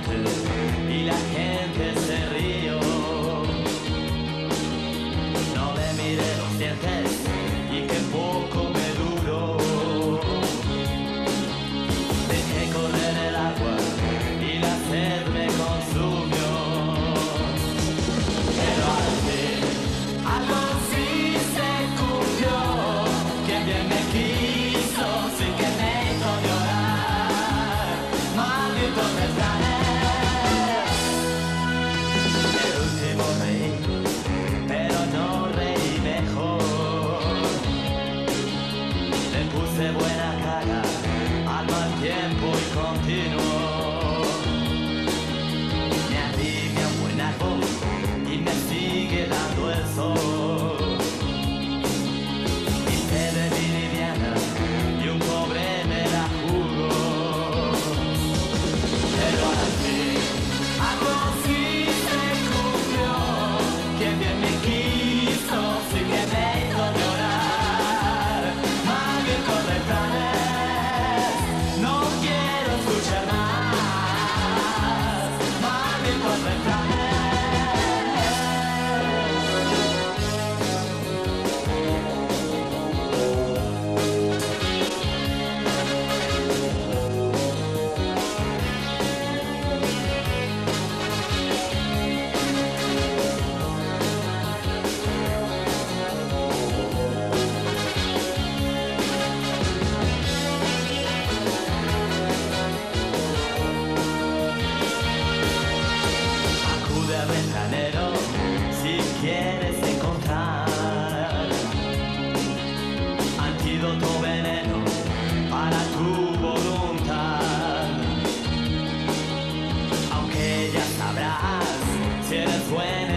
gente y la gente se rió. No le miré los dientes y que poco me duró. Dejé correr el agua y la sed me consumió. Pero al fin algo sí se cumplió. Quien bien me quiso sin que me hizo llorar. Malditos refranes. El último reí, pero no reí mejor. Le puse buena cara al mal tiempo y continuó. Me arribé a un buen árbol y me sigue dando el sol. Y se bebí liviana y un pobre me la jugó. Pero al fin algo sí se cumplió. Quien bien me quiso sí que me hizo llorar. Malditos refranes, no quiero escuchar más. Malditos refranes. Acude al refranero si quieres encontrar antídoto veneno para tu voluntad. Aunque ya sabrás si eres bueno